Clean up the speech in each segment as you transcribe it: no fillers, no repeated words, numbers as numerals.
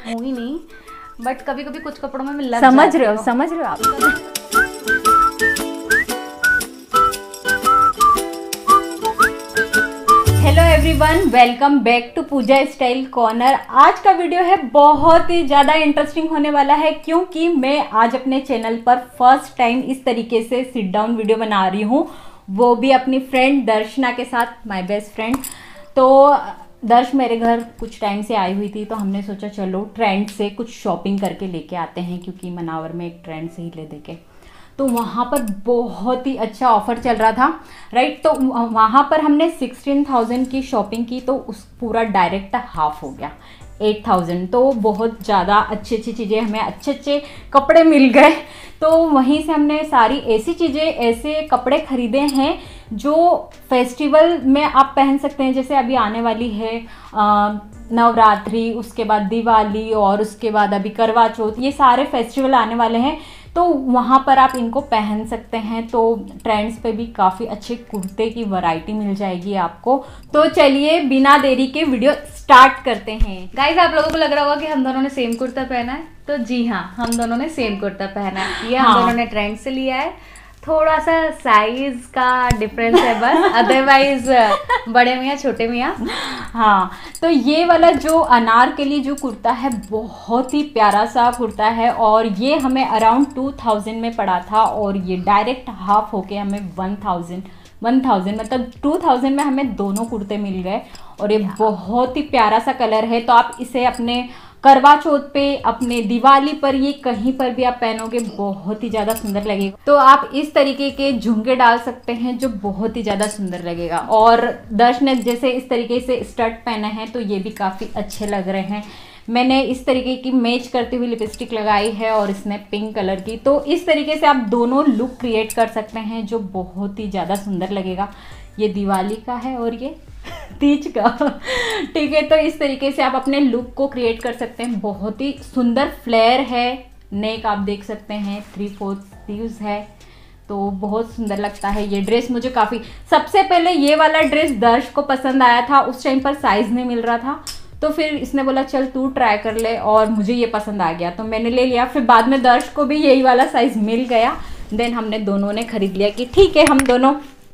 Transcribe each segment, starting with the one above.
हूँ ही नहीं, बट कभी कभी कुछ कपड़ों में मैं लग समझ रहे हो आप। Hello everyone, welcome back to Pooja style corner. आज का वीडियो है बहुत ही ज़्यादा इंटरेस्टिंग होने वाला है, क्योंकि मैं आज अपने चैनल पर फर्स्ट टाइम इस तरीके से सिट डाउन वीडियो बना रही हूँ, वो भी अपनी फ्रेंड दर्शना के साथ, माय बेस्ट फ्रेंड। तो दर्श मेरे घर कुछ टाइम से आई हुई थी, तो हमने सोचा चलो ट्रेंड से कुछ शॉपिंग करके लेके आते हैं, क्योंकि मनावर में एक ट्रेंड से ही ले दे के। तो वहाँ पर बहुत ही अच्छा ऑफर चल रहा था, राइट। तो वहाँ पर हमने 16,000 की शॉपिंग की, तो उस पूरा डायरेक्ट हाफ हो गया 8,000। तो बहुत ज़्यादा अच्छी अच्छी चीज़ें, हमें अच्छे अच्छे कपड़े मिल गए। तो वहीं से हमने सारी ऐसी चीज़ें, ऐसे कपड़े खरीदे हैं जो फेस्टिवल में आप पहन सकते हैं। जैसे अभी आने वाली है नवरात्रि, उसके बाद दिवाली, और उसके बाद अभी करवा चौथ, ये सारे फेस्टिवल आने वाले हैं, तो वहाँ पर आप इनको पहन सकते हैं। तो ट्रेंड्स पे भी काफ़ी अच्छे कुर्ते की वैरायटी मिल जाएगी आपको। तो चलिए बिना देरी के वीडियो स्टार्ट करते हैं। गाइस, आप लोगों को लग रहा होगा कि हम दोनों ने सेम कुर्ता पहना है, तो जी हाँ, हम दोनों ने सेम कुर्ता पहना है। ये हम दोनों ने ट्रेंड से लिया है, थोड़ा सा साइज का डिफरेंस है बस, अदरवाइज बड़े मियाँ छोटे मियाँ। हाँ, तो ये वाला जो अनारकली जो कुर्ता है बहुत ही प्यारा सा कुर्ता है, और ये हमें अराउंड 2000 में पड़ा था, और ये डायरेक्ट हाफ होके हमें 1000 मतलब 2000 में हमें दोनों कुर्ते मिल गए। और ये बहुत ही प्यारा सा कलर है, तो आप इसे अपने करवा चौथ पे, अपने दिवाली पर, ये कहीं पर भी आप पहनोगे बहुत ही ज़्यादा सुंदर लगेगा। तो आप इस तरीके के झुमके डाल सकते हैं जो बहुत ही ज़्यादा सुंदर लगेगा। और दर्श ने जैसे इस तरीके से स्टड पहने हैं, तो ये भी काफ़ी अच्छे लग रहे हैं। मैंने इस तरीके की मैच करती हुई लिपस्टिक लगाई है, और इसने पिंक कलर की। तो इस तरीके से आप दोनों लुक क्रिएट कर सकते हैं जो बहुत ही ज़्यादा सुंदर लगेगा। ये दिवाली का है और ये तीज का, ठीक है। तो इस तरीके से आप अपने लुक को क्रिएट कर सकते हैं। बहुत ही सुंदर फ्लेयर है, नेक आप देख सकते हैं, 3/4 स्लीव्स है, तो बहुत सुंदर लगता है। ये ड्रेस मुझे काफ़ी, सबसे पहले ये वाला ड्रेस दर्श को पसंद आया था, उस टाइम पर साइज़ नहीं मिल रहा था, तो फिर इसने बोला चल तू ट्राई कर ले, और मुझे ये पसंद आ गया तो मैंने ले लिया। फिर बाद में दर्श को भी यही वाला साइज़ मिल गया, देन हमने दोनों ने खरीद लिया कि ठीक है हम दोनों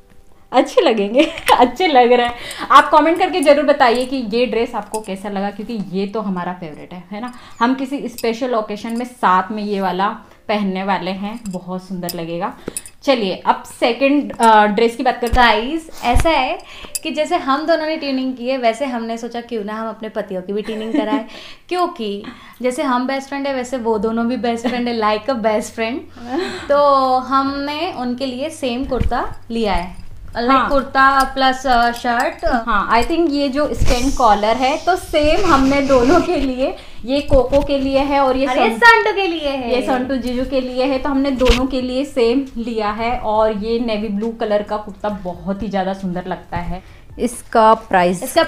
अच्छे लगेंगे अच्छे लग रहे हैं। आप कमेंट करके ज़रूर बताइए कि ये ड्रेस आपको कैसा लगा, क्योंकि ये तो हमारा फेवरेट है ना। हम किसी स्पेशल ओकेशन में साथ में ये वाला पहनने वाले हैं, बहुत सुंदर लगेगा। चलिए अब सेकंड ड्रेस की बात करते हैं। गाइस, ऐसा है कि जैसे हम दोनों ने ट्यूनिंग की है, वैसे हमने सोचा क्यों ना हम अपने पतियों की भी ट्यूनिंग कराएं, क्योंकि जैसे हम बेस्ट फ्रेंड है, वैसे वो दोनों भी बेस्ट फ्रेंड है, लाइक अ बेस्ट फ्रेंड। तो हमने उनके लिए सेम कुर्ता लिया है, लाइक कुर्ता प्लस शर्ट। हाँ, आई थिंक ये जो स्टैंड कॉलर है, तो सेम हमने दोनों के लिए, ये कोको के लिए है और ये संटू के लिए है, ये संटू जीजू के लिए है। तो हमने दोनों के लिए सेम लिया है, और ये नेवी ब्लू कलर का कुर्ता बहुत ही ज़्यादा सुंदर लगता है। इसका प्राइस है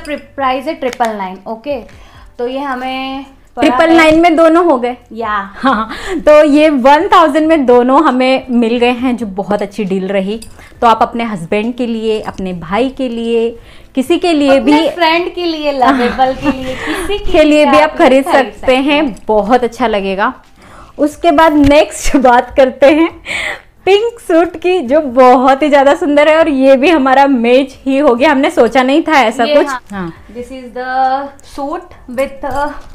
999। ओके, तो ये हमें 999 में दोनों हो गए या हाँ। तो ये 1000 में दोनों हमें मिल गए हैं, जो बहुत अच्छी डील रही। तो आप अपने हस्बैंड के लिए, अपने भाई के लिए, किसी के लिए भी, फ्रेंड के लिए, लवेबल के लिए, किसी के लिए भी आप खरीद सकते हैं, बहुत अच्छा लगेगा। उसके बाद नेक्स्ट बात करते हैं पिंक सूट की, जो बहुत ही ज्यादा सुंदर है, और ये भी हमारा मैच ही हो गया, हमने सोचा नहीं था ऐसा कुछ। हाँ, this is the suit with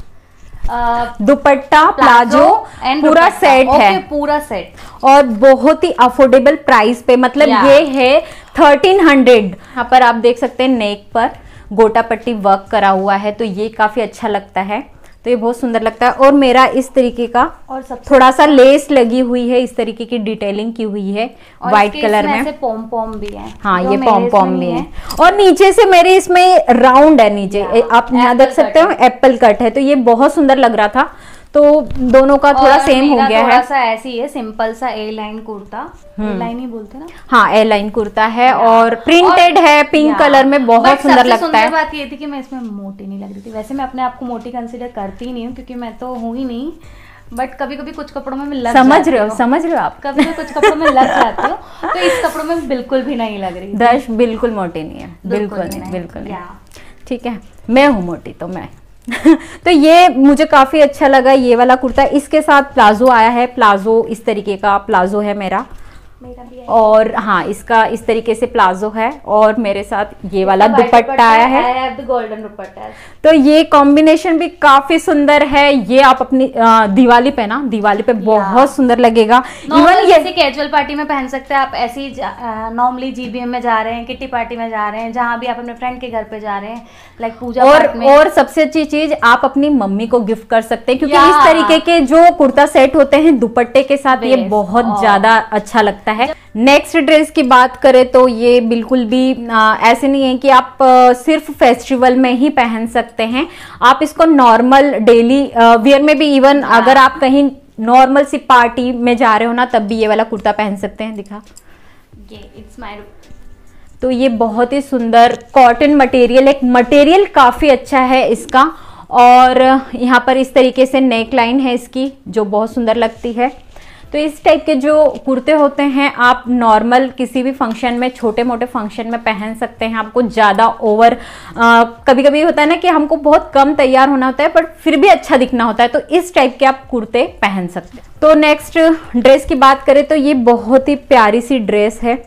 dupatta, palazzo and पूरा सेट है, पूरा सेट, और बहुत ही अफोर्डेबल प्राइस पे। मतलब ये है 1300। यहाँ पर आप देख सकते हैं नेक पर गोटा पट्टी वर्क करा हुआ है, तो ये काफी अच्छा लगता है, तो ये बहुत सुंदर लगता है। और मेरा इस तरीके का, और थोड़ा सा लेस लगी हुई है, इस तरीके की डिटेलिंग की हुई है व्हाइट कलर में। ऐसे पॉम पॉम भी है। हाँ, ये पॉम पॉम भी है, और नीचे से मेरे इसमें राउंड है नीचे, आप यहाँ देख सकते हो एप्पल कट है, तो ये बहुत सुंदर लग रहा था। तो दोनों का थोड़ा सेम हो गया है। थोड़ा सा ऐसी है, सिंपल सा A line kurta, A line ही बोलते ना। हाँ, ए लाइन कुर्ता है, और प्रिंटेड है पिंक कलर में, बहुत सुंदर लगता है। बात ये थी कि मैं इसमें मोटी नहीं लग रही थी। वैसे मैं अपने आप को मोटी कंसीडर करती नहीं हूँ, क्योंकि मैं तो हूँ ही नहीं, बट कभी कभी कुछ कपड़ों में लग समझ रहे हो आप, कभी कुछ कपड़ों में लग जाती हूँ, तो इस कपड़ों में बिल्कुल भी नहीं लग रही। दर्श बिल्कुल मोटी नहीं है, बिल्कुल नहीं। ठीक है, मैं हूँ मोटी, तो मैं तो ये मुझे काफी अच्छा लगा ये वाला कुर्ता। इसके साथ प्लाजो आया है, प्लाजो इस तरीके का प्लाजो है मेरा भी है। और हाँ, इसका इस तरीके से प्लाजो है और मेरे साथ ये वाला दुपट्टा आया है, गोल्डन दुपट्टा। तो ये कॉम्बिनेशन भी काफी सुंदर है। ये आप अपनी दिवाली पे ना, दिवाली पे बहुत सुंदर लगेगा। इवन ये कैजुअल पार्टी में पहन सकते हैं आप, ऐसी नॉर्मली जीबीएम में जा रहे हैं, किट्टी पार्टी में जा रहे हैं, जहाँ भी आप अपने फ्रेंड के घर पे जा रहे हैं, लाइक पूजा पाठ में। और सबसे अच्छी चीज आप अपनी मम्मी को गिफ्ट कर सकते हैं, क्योंकि इस तरीके के जो कुर्ता सेट होते हैं दुपट्टे के साथ, ये बहुत ज्यादा अच्छा लगता है। नेक्स्ट ड्रेस की बात करें तो ये बिल्कुल भी ऐसे नहीं है कि आप सिर्फ फेस्टिवल में ही पहन सकते हैं, आप इसको नॉर्मल डेली वियर में भी, इवन अगर आप कहीं नॉर्मल सी पार्टी में जा रहे हो ना, तब भी ये वाला कुर्ता पहन सकते हैं। दिखा ये इट्स माय। तो ये बहुत ही सुंदर कॉटन मटेरियल, एक मटेरियल काफी अच्छा है इसका। और यहाँ पर इस तरीके से नेक लाइन है इसकी, जो बहुत सुंदर लगती है। तो इस टाइप के जो कुर्ते होते हैं आप नॉर्मल किसी भी फंक्शन में, छोटे मोटे फंक्शन में पहन सकते हैं। आपको ज़्यादा ओवर कभी कभी होता है ना कि हमको बहुत कम तैयार होना होता है पर फिर भी अच्छा दिखना होता है, तो इस टाइप के आप कुर्ते पहन सकते हैं। तो नेक्स्ट ड्रेस की बात करें तो ये बहुत ही प्यारी सी ड्रेस है,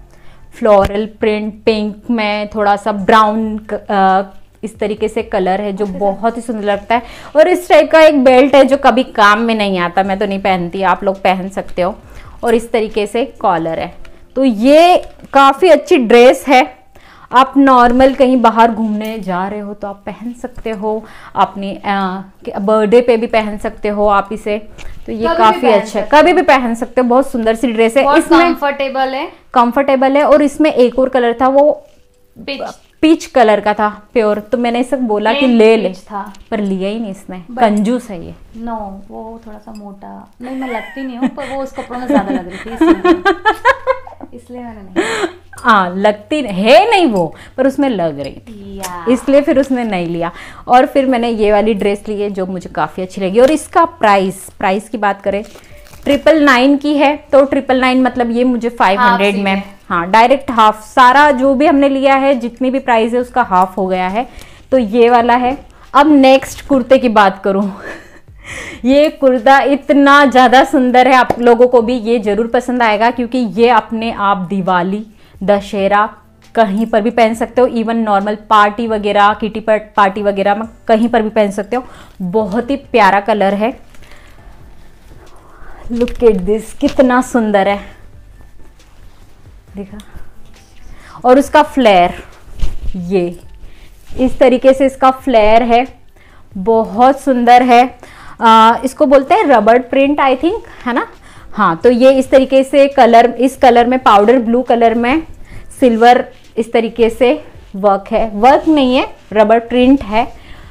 फ्लोरल प्रिंट पिंक में थोड़ा सा ब्राउन इस तरीके से कलर है, जो बहुत ही सुंदर लगता है। और इस टाइप का एक बेल्ट है जो कभी काम में नहीं आता, मैं तो नहीं पहनती, आप लोग पहन सकते हो। और इस तरीके से कॉलर है। तो ये काफ़ी अच्छी ड्रेस है, आप नॉर्मल कहीं बाहर घूमने जा रहे हो तो आप पहन सकते हो, अपनी बर्थडे पे भी पहन सकते हो आप इसे। तो ये काफ़ी अच्छा है, कभी भी पहन सकते हो, बहुत सुंदर सी ड्रेस है। इसमें कंफर्टेबल है। और इसमें एक और कलर था, वो पीच कलर का था प्योर, तो मैंने इसे बोला कि ले ले था, पर लिया ही नहीं इसने, कंजूस है ये। नो, वो थोड़ा सा मोटा, नहीं मैं लगती नहीं हूँ, पर वो उस कपड़ों में ज्यादा लग रही थी, इसलिए मैंने नहीं। हाँ, लगती है नहीं वो, पर उसमें लग रही थी, इसलिए फिर उसने नहीं लिया। और फिर मैंने ये वाली ड्रेस ली है जो मुझे काफ़ी अच्छी लगी। और इसका प्राइस की बात करें 999 की है, तो 999 मतलब ये मुझे 500 में, हाँ डायरेक्ट हाफ, सारा जो भी हमने लिया है जितनी भी प्राइस है उसका हाफ हो गया है। तो ये वाला है। अब नेक्स्ट कुर्ते की बात करूँ ये कुर्ता इतना ज़्यादा सुंदर है, आप लोगों को भी ये ज़रूर पसंद आएगा, क्योंकि ये अपने आप दिवाली, दशहरा कहीं पर भी पहन सकते हो, इवन नॉर्मल पार्टी वगैरह, किटी पार्टी वगैरह में कहीं पर भी पहन सकते हो। बहुत ही प्यारा कलर है, लुक एट दिस, कितना सुंदर है, देखा। और उसका फ्लेयर, ये इस तरीके से इसका फ्लेयर है, बहुत सुंदर है। इसको बोलते हैं रबड़ प्रिंट, आई थिंक, है ना। हाँ, तो ये इस तरीके से कलर, इस कलर में पाउडर ब्लू कलर में सिल्वर इस तरीके से वर्क है, वर्क नहीं है, रबड़ प्रिंट है।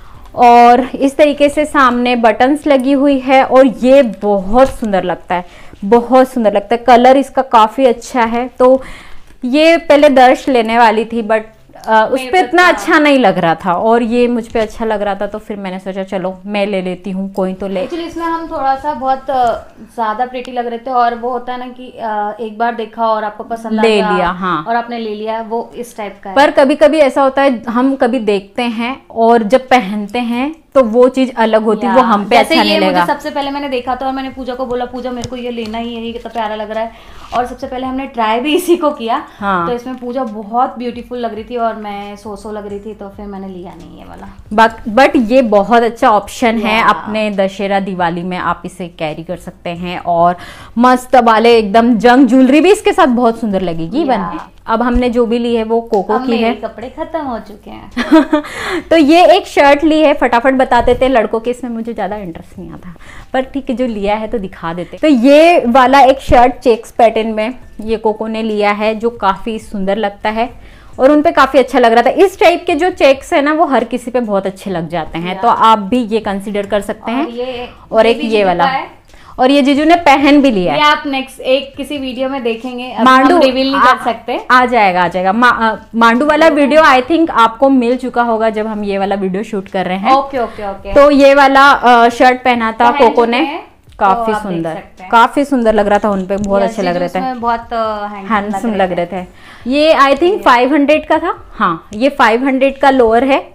और इस तरीके से सामने बटन्स लगी हुई है, और ये बहुत सुंदर लगता है, बहुत सुंदर लगता है। कलर इसका काफ़ी अच्छा है। तो ये पहले दर्श लेने वाली थी, बट उस पर इतना अच्छा नहीं लग रहा था, और ये मुझ पे अच्छा लग रहा था, तो फिर मैंने सोचा चलो मैं ले लेती हूँ, कोई तो ले। एक्चुअली इसमें हम थोड़ा सा बहुत ज्यादा प्रिटी लग रहे थे, और वो होता है ना कि एक बार देखा और आपको पसंद आ गया, लिया, हाँ, और आपने ले लिया, वो इस टाइप का है। पर कभी कभी ऐसा होता है, हम कभी देखते हैं और जब पहनते हैं तो वो चीज अलग होती है, वो हम पे अच्छा नहीं लगेगा। सबसे पहले मैंने देखा था और मैंने पूजा को बोला, पूजा मेरे को ये लेना ही है, ये कितना प्यारा लग रहा है। और सबसे पहले हमने ट्राई भी इसी को किया, हाँ। तो इसमें पूजा बहुत ब्यूटीफुल लग रही थी और मैं सो लग रही थी, तो फिर मैंने लिया नहीं ये वाला। बट ये बहुत अच्छा ऑप्शन है, अपने दशहरा दिवाली में आप इसे कैरी कर सकते हैं। और मस्त वाले एकदम जंग ज्वेलरी भी इसके साथ बहुत सुंदर लगेगी। अब हमने जो भी ली है वो कोको की है, कपड़े खत्म हो चुके हैं तो ये एक शर्ट ली है, फटाफट बता देते हैं, लड़कों के इसमें मुझे ज्यादा इंटरेस्ट नहीं आता, पर ठीक है जो लिया है तो दिखा देते। तो ये वाला एक शर्ट चेक्स पैटर्न में ये कोको ने लिया है, जो काफी सुंदर लगता है और उन पे काफी अच्छा लग रहा था। इस टाइप के जो चेक्स है ना, वो हर किसी पे बहुत अच्छे लग जाते हैं, तो आप भी ये कंसिडर कर सकते हैं। और एक ये वाला, और ये जीजू ने पहन भी लिया है, ये आप नेक्स्ट एक किसी वीडियो में देखेंगे, मांडू रिवील नहीं कर सकते, आ जाएगा। मांडू वाला वीडियो आई थिंक आपको मिल चुका होगा जब हम ये वाला वीडियो शूट कर रहे हैं। ओके। तो ये वाला शर्ट पहना था कोको ने, काफी सुंदर, काफी सुंदर लग रहा था, उनपे बहुत अच्छे लग रहे थे, बहुत हैंडसम लग रहे थे। ये आई थिंक 500 का था, हाँ ये 500 का लोअर है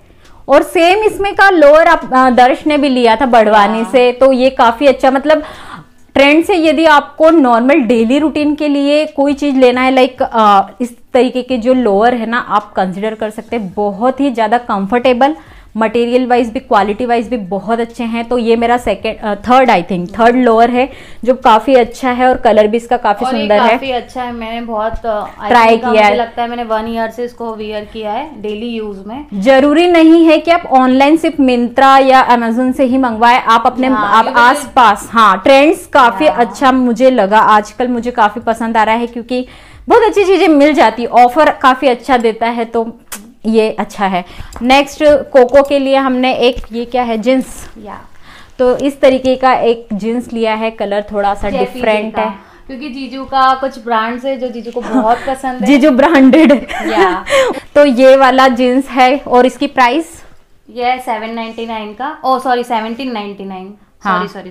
और सेम इसमें का लोअर दर्श ने भी लिया था बड़वानी से, तो ये काफी अच्छा, मतलब ट्रेंड से यदि आपको नॉर्मल डेली रूटीन के लिए कोई चीज लेना है, लाइक इस तरीके के जो लोअर है ना, आप कंसिडर कर सकते हैं। बहुत ही ज्यादा कंफर्टेबल, मटेरियल वाइज भी, क्वालिटी वाइज भी बहुत अच्छे हैं। तो ये मेरा थर्ड लोअर है जो काफी अच्छा है, और कलर भी इसका काफी सुंदर है, काफी अच्छा है। मैंने बहुत ट्राई किया है, मुझे लगता है मैंने 1 ईयर से इसको वियर किया है डेली यूज में। जरूरी नहीं है कि आप ऑनलाइन सिर्फ मिंत्रा या अमेजोन से ही मंगवाए, आप अपने आप आस पास, हाँ ट्रेंड्स काफी अच्छा मुझे लगा, आजकल मुझे काफी पसंद आ रहा है क्योंकि बहुत अच्छी चीजें मिल जाती, ऑफर काफी अच्छा देता है, तो ये अच्छा है। नेक्स्ट कोको के लिए हमने एक, ये क्या है, जींस, या तो इस तरीके का एक जींस लिया है, कलर थोड़ा सा डिफरेंट है क्योंकि जीजू का कुछ ब्रांड्स है जो जीजू को बहुत पसंद है, जीजू ब्रांडेड या तो ये वाला जींस है, और इसकी प्राइस ये 799 का, ओ सॉरी 1799, सॉरी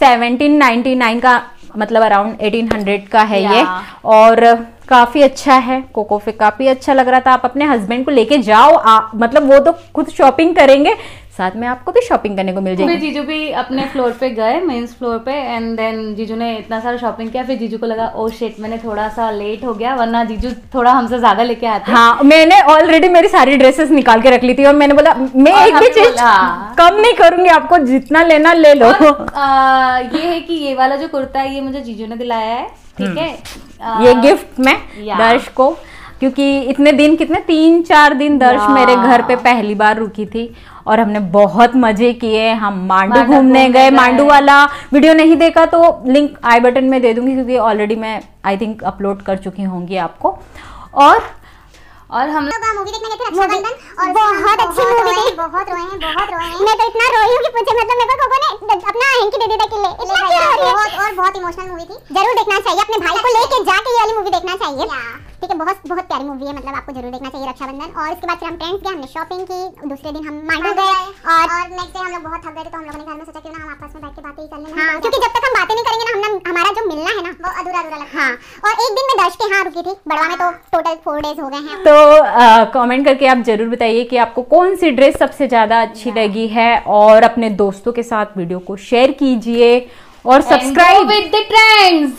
1799 का, मतलब अराउंड 1800 का है ये, और काफी अच्छा है। कोको पे काफी अच्छा लग रहा था, आप अपने हस्बैंड को लेके जाओ, मतलब वो तो खुद शॉपिंग करेंगे, साथ में आपको भी शॉपिंग करने को मिल जाएगी। जीजू भी अपने फ्लोर पे गए, मेंस फ्लोर पे, एंड देन जीजू ने इतना सारा शॉपिंग किया, फिर जीजू को लगा ओ शिट मैंने थोड़ा सा लेट हो गया, वरना जीजू थोड़ा हमसे ज्यादा लेके आते। हाँ, मैंने ऑलरेडी मेरी सारी ड्रेसेस निकाल के रख ली थी, और मैंने बोला मैं एक भी चीज कम नहीं करूंगी, आपको जितना लेना ले लो। ये है कि ये वाला जो कुर्ता है ये मुझे जीजू ने दिलाया है, ठीक है, ये गिफ्ट में दर्श को, क्योंकि इतने दिन, कितने 3-4 दिन दर्श मेरे घर पे पहली बार रुकी थी, और हमने बहुत मजे किए। हम मांडू घूमने गए, मांडू वाला वीडियो नहीं देखा तो लिंक आई बटन में दे दूंगी, क्योंकि ऑलरेडी मैं आई थिंक अपलोड कर चुकी होंगी आपको। और हम लोग मूवी देखने गए थे रक्षाबंधन, और बहुत अच्छी मूवी थी, बहुत रोए हैं। मैं तो इतना रोई हूँ कि पूछे, मतलब मेरे को कोको ने अपना हैंकी दे दिया कि ले, इतना क्यों रो रही है। और बहुत इमोशनल मूवी थी, जरूर देखना चाहिए, अपने भाई को लेके जाके ये वाली मूवी देखना चाहिए, ठीक है, बहुत प्यारी मूवी है, मतलब आपको जरूर देखना चाहिए रक्षाबंधन। और इसके बाद फिर हम फ्रेंड्स गए, हमने शॉपिंग की, दूसरे दिन हम मांडू गए, और नेक्स्ट डे हम लोग बहुत थक गए थे, तो हम लोगों ने घर में सोचा क्यों ना हम आपस में बैठ के बातें ही कर लें, क्योंकि जब तक हम बातें नहीं करेंगे ना, हमारा जो मिलना है ना वो अधूरा लगता है। और एक दिन मैं दर्श के यहाँ रुकी थी, बड़वा में, तो टोटल 4 डेज हो गए हैं। तो कमेंट करके आप जरूर बताइए कि आपको कौन सी ड्रेस सबसे ज्यादा अच्छी लगी है, और अपने दोस्तों के साथ वीडियो को शेयर कीजिए, और सब्सक्राइब विद द ट्रेंड्स,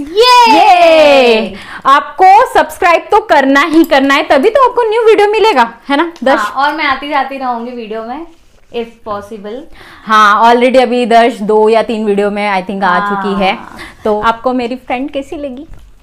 ये आपको सब्सक्राइब तो करना ही करना है, तभी तो आपको न्यू वीडियो मिलेगा, है ना दर्श। और मैं आती जाती रहूंगी वीडियो में इफ पॉसिबल। हाँ, ऑलरेडी अभी दर्श 2 या 3 वीडियो में आई थिंक आ चुकी है। तो आपको मेरी फ्रेंड कैसी लगी?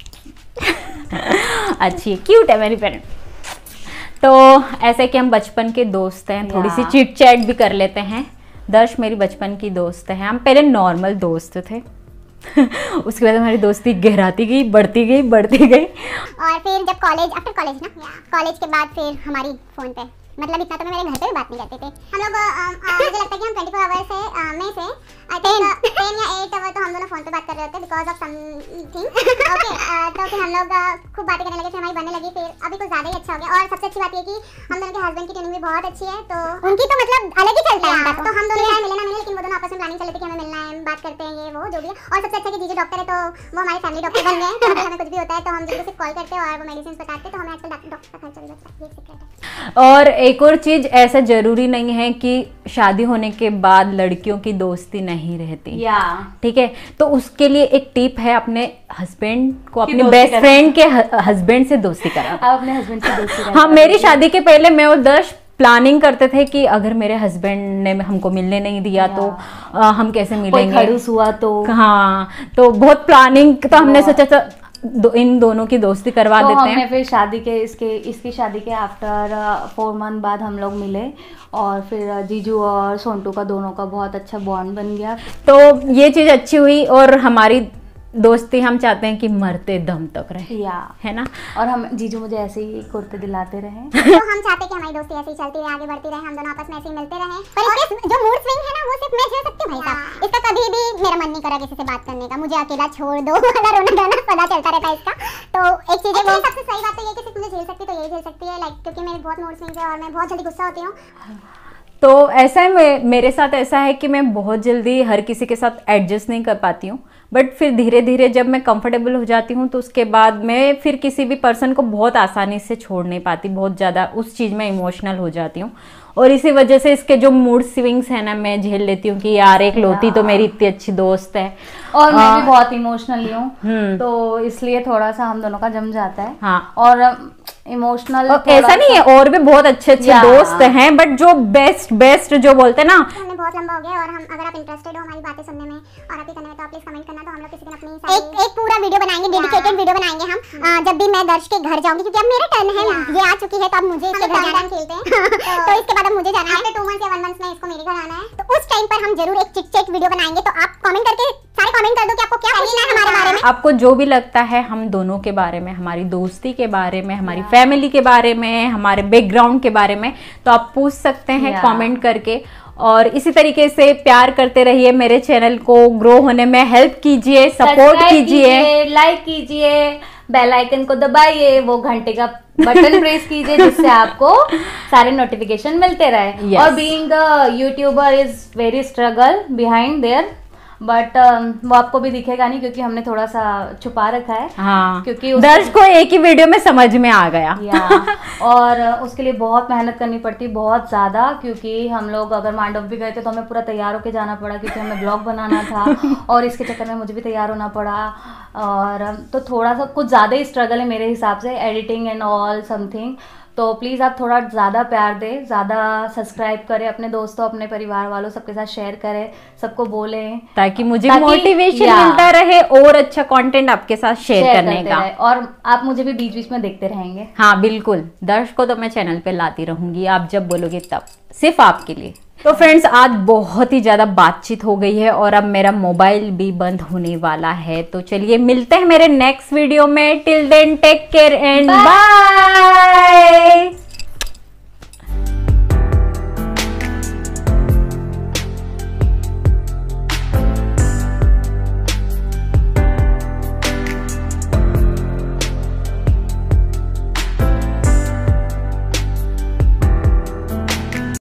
अच्छी है, क्यूट है मेरी फ्रेंड। तो ऐसे कि हम बचपन के दोस्त हैं, थोड़ी सी चिट चैट भी कर लेते हैं। दर्श मेरी बचपन की दोस्त है, हम पहले नॉर्मल दोस्त थे उसके बाद हमारी दोस्ती गहराती गई, बढ़ती गई। और फिर जब आफ्टर कॉलेज ना, कॉलेज के बाद फिर हमारी फोन पे, मतलब इतना तो मैं मेरे घर पे भी बात नहीं करते थे हम लोग। मुझे लगता है कि हम 24 आवर्स में से 10 या 8 आवर तो हम दोनों फोन पे बात कर रहे होते, बिकॉज ऑफ समथिंग, ओके। तो फिर हम लोग खूब बातें करने लगे, फिर हमारी बनने लगी, फिर अभी कुछ ज्यादा ही अच्छा हो गया। और सबसे अच्छी बात ये कि हम दोनों के हस्बैंड की ट्यूनिंग भी बहुत अच्छी है, तो उनकी तो मतलब अलग ही चलता है। तो हम दोनों मिले ना मिले, लेकिन वो दोनों आपस में प्लानिंग कर लेते कि हमें मिलना है, बात करते हैं, ये वो जो भी है। और सबसे अच्छा कि जीजू डॉक्टर है, तो वो हमारे फैमिली डॉक्टर बन गए, तो हमें कुछ भी होता है तो हम जीजू को सिर्फ कॉल करते हैं और वो मेडिसिन बताते हैं, तो हमें आजकल डॉक्टर का खर्चा भी बचता है, ये सीक्रेट है। और एक और चीज, ऐसा जरूरी नहीं है कि शादी होने के बाद लड़कियों की दोस्ती नहीं रहती, ठीक है। तो उसके लिए एक टिप है, अपने हस्बैंड को अपने बेस्ट फ्रेंड के हस्बैंड से दोस्ती करा। आप अपने हस्बैंड से दोस्ती करा। हाँ, मेरी शादी के पहले मैं और दर्श प्लानिंग करते थे कि अगर मेरे हस्बैंड ने हमको मिलने नहीं दिया तो हम कैसे मिलेंगे, कोई खड़ूस हुआ तो। हाँ, तो बहुत प्लानिंग, तो हमने सोचा था इन दोनों की दोस्ती करवा तो देते हैं। हमने फिर शादी के इसकी शादी के आफ्टर 4 मंथ बाद हम लोग मिले, और फिर जीजू और सोंटू का दोनों का बहुत अच्छा बॉन्ड बन गया। तो ये चीज अच्छी हुई, और हमारी दोस्ती हम चाहते हैं कि मरते दम तक रहे, है ना। और हम जीजू मुझे ऐसे ही कुर्ते दिलाते रहे। तो हम चाहते हैं कि हमारी दोस्ती ऐसे ही चलती रहे, आगे बढ़ती रहे, हम दोनों आपस में ऐसे ही मिलते रहें। पर इसके जो मूड स्विंग है ना, वो सिर्फ मैं झेल सकती हूँ भाई साहब। इसका कभी भी मेरा मन नहीं करा किसी से बात करने का, मुझे अकेला छोड़ दो वाला रोना गाना पता चलता रहता है इसका। तो एक चीज है, वो सबसे सही बात तो ये कि सिर्फ मुझे झेल सकती तो यही झेल सकती है, लाइक क्योंकि मेरे बहुत मूड स्विंग्स है और मैं बहुत जल्दी गुस्सा होती हूँ। तो ऐसा है, मेरे साथ ऐसा है कि मैं बहुत जल्दी हर किसी के साथ एडजस्ट नहीं कर पाती हूँ। बट फिर धीरे धीरे जब मैं कंफर्टेबल हो जाती हूँ तो उसके बाद मैं फिर किसी भी पर्सन को बहुत आसानी से छोड़ नहीं पाती, बहुत ज़्यादा उस चीज़ में इमोशनल हो जाती हूँ। और इसी वजह से इसके जो मूड स्विंग्स है ना, मैं झेल लेती हूँ कि यार एक लौती तो मेरी इतनी अच्छी दोस्त है और मैं भी बहुत इमोशनली हूँ, तो इसलिए थोड़ा सा हम दोनों का जम जाता है। हाँ, और इमोशनल ऐसा नहीं है, और भी बहुत अच्छे अच्छे दोस्त हैं, बट जो बेस्ट जो बोलते हैं ना, हमें बहुत लंबा हो गया। और हम अगर आप इंटरेस्टेड हो हमारी बातें सुनने में और आप ये करने में, तो आप प्लीज कमेंट करना। तो हम लोग किसी दिन अपनी एक पूरा वीडियो बनाएंगे, डेडिकेटेड वीडियो बनाएंगे हम, जब भी मैं दर्श के घर जाऊंगी, क्योंकि अब मेरा टर्न है, ये आ चुकी है, तो अब मुझे इसके घर जाना खेलते हैं। तो इसके बाद अब मुझे जाना है, आफ्टर 2 मंथ्स या 1 मंथ में इसको मेरे घर आना है। तो उस टाइम पर हम जरूर एक चिट चैट वीडियो बनाएंगे। तो आप कमेंट करके सारे कमेंट कर दो कि आपको क्या पूछना है हमारे बारे में। आपको जो भी लगता है हम दोनों के बारे में, हमारी दोस्ती के बारे में, हमारी फैमिली के बारे में, हमारे बैकग्राउंड के बारे में, तो आप पूछ सकते हैं कमेंट करके। और इसी तरीके से प्यार करते रहिए, मेरे चैनल को ग्रो होने में हेल्प कीजिए, सपोर्ट कीजिए, लाइक कीजिए, बेल आइकन को दबाइए, वो घंटे का बटन प्रेस कीजिए, जिससे आपको सारे नोटिफिकेशन मिलते रहे। और being a YouTuber is very struggle behind there, but वो आपको भी दिखेगा नहीं, क्योंकि हमने थोड़ा सा छुपा रखा है। हाँ, क्योंकि दर्श को एक ही वीडियो में समझ में आ गया। और उसके लिए बहुत मेहनत करनी पड़ती, बहुत ज्यादा, क्योंकि हम लोग अगर मांडव भी गए थे तो हमें पूरा तैयार होके जाना पड़ा, क्योंकि हमें ब्लॉग बनाना था और इसके चक्कर में मुझे भी तैयार होना पड़ा। और तो थोड़ा सा कुछ ज्यादा ही स्ट्रगल है मेरे हिसाब से, एडिटिंग एंड ऑल समथिंग। तो प्लीज़ आप थोड़ा ज़्यादा प्यार दें, ज़्यादा सब्सक्राइब करें, अपने दोस्तों, अपने परिवार वालों सबके साथ शेयर करें, सबको बोलें, ताकि मुझे मोटिवेशन मिलता रहे और अच्छा कंटेंट आपके साथ शेयर करने का। और आप मुझे भी बीच बीच में देखते रहेंगे। हाँ बिल्कुल, दर्श को तो मैं चैनल पे लाती रहूंगी, आप जब बोलोगे तब, सिर्फ आपके लिए। तो फ्रेंड्स, आज बहुत ही ज़्यादा बातचीत हो गई है और अब मेरा मोबाइल भी बंद होने वाला है। तो चलिए मिलते हैं मेरे नेक्स्ट वीडियो में। Till then take care and bye.